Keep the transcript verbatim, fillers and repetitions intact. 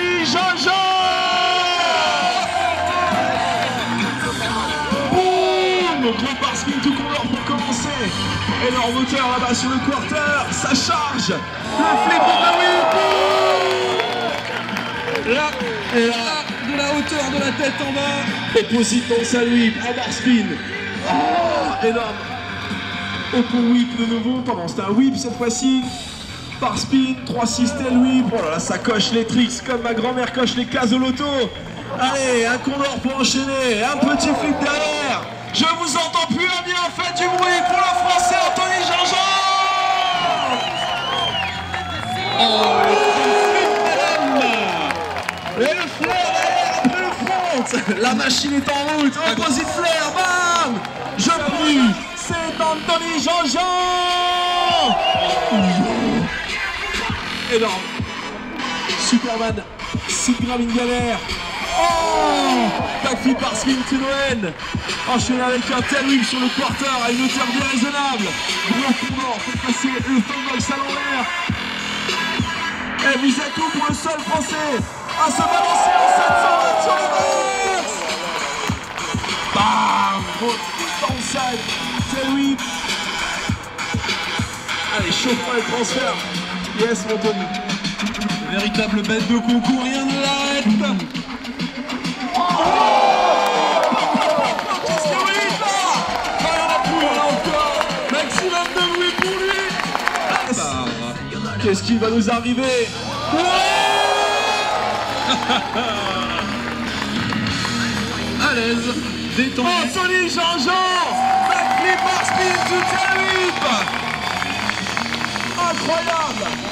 Anthony Jean-Jean. Boum, gros bar spin tout couleur pour commencer. Énorme moteur là-bas sur le quarter, ça charge. Le flip de la whip. Là, et là, de la hauteur de la tête en bas. Et position dans sa whip, un bar spin. Oh, énorme. Et pour whip de nouveau, pardon, c'était un whip cette fois-ci. Bar spin, trois six tail whip. Oh là là, ça coche les tricks comme ma grand-mère coche les cases au loto. Allez, un condor pour enchaîner, un petit flip derrière. Je vous entends plus un bien, faites du bruit pour le français Anthony Jean-Jean. Oh, le flip, madame. Et le flair derrière après le front. La machine est en route, opposite flair, bam. Je prie, c'est Anthony Jean-Jean. Énorme. Superman, six grammes une galère. Oh, backflip par spin to Noël. Enchaîné avec un tail whip sur le quarter à une hauteur bien raisonnable. Gros condor fait passer le funbox à l'envers. Et vous êtes où pour le seul français à se balancer en sept cent vingt sur le box. Bam, gros downside, tail whip. Allez, chauffe-moi le transfert. Yes, mon Tony. Véritable bête de concours, rien ne l'arrête. Oh, qu'est-ce que oui là? Oh, il y en a plus, il y en a encore. Maximum de bruit pour lui. Yes. Qu'est-ce qui va nous arriver? À l'aise, détendu. Anthony Jean-Jean, backflip par spin to tail whip. Incroyable.